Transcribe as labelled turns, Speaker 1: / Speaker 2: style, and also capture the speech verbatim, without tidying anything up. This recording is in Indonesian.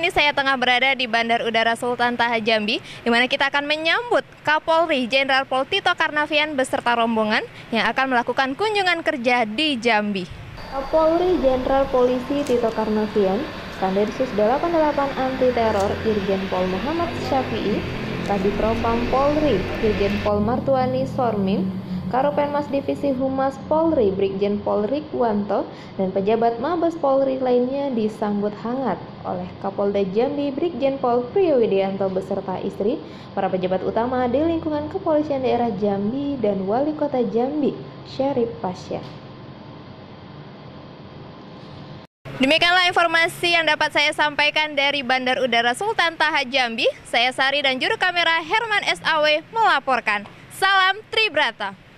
Speaker 1: ini saya tengah berada di Bandar Udara Sultan Taha Jambi, di mana kita akan menyambut Kapolri Jenderal Pol Tito Karnavian beserta rombongan yang akan melakukan kunjungan kerja di Jambi. Kapolri Jenderal Polisi Tito Karnavian, Kandensus delapan puluh delapan Anti Teror Irjen Pol Muhammad Syafi'i, Kadipropam Polri Irjen Pol Martuani Sormin, Karopenmas Divisi Humas Polri Brigjen Pol Rikwanto, dan pejabat Mabes Polri lainnya disambut hangat oleh Kapolda Jambi Brigjen Pol Priyowidianto beserta istri, para pejabat utama di lingkungan Kepolisian Daerah Jambi, dan Wali Kota Jambi, Syarif Pasha. Demikianlah informasi yang dapat saya sampaikan dari Bandar Udara Sultan Taha Jambi. Saya Sari dan juru kamera Herman S A W melaporkan. Salam Tribrata.